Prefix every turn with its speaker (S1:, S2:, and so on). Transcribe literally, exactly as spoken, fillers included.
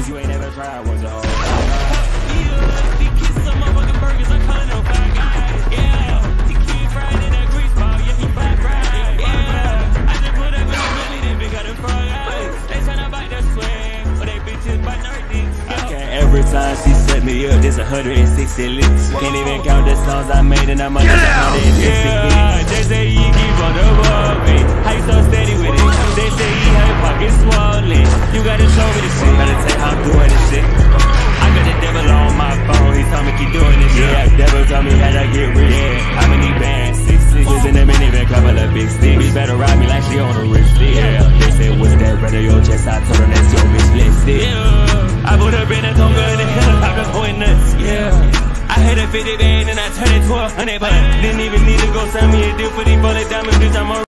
S1: Cause you ain't never tried one's a whole.
S2: Yeah, these kisses some motherfucking burgers, I kinda know five guys. Yeah, he keep frying in that grease ball, yeah, he flat right. Yeah, I just put up in the belly, they big got them frog eyes. They tryna bite the swing, but they bitches bite her dicks.
S1: Every time she set me up, there's a hundred and sixty licks. Can't even count the songs I made, and I'm under the hundred and sixty hits.
S2: Yeah, they say he keep on above me. How you so steady with it? They say he had his pockets swollen. You gotta show me the shit.
S1: Gotta tell how I'm doing this shit.
S2: I got the devil on my phone. He told me keep doing this shit.
S1: Yeah, devil told me how to get rich.
S2: Yeah,
S1: How many bands? Six sixes in a minivan, couple of big sticks. Bitch better ride me like she on a wrist stick. Yeah, they said what's that brother your chest? I told her that's your bitch lit stick.
S2: Yeah, I put up in a tongue in the helicopter going nuts. Yeah, I had a fifty band and I turned it to a hundred, but didn't even need to go send me a deal for these bullet diamonds, bitch. I'm a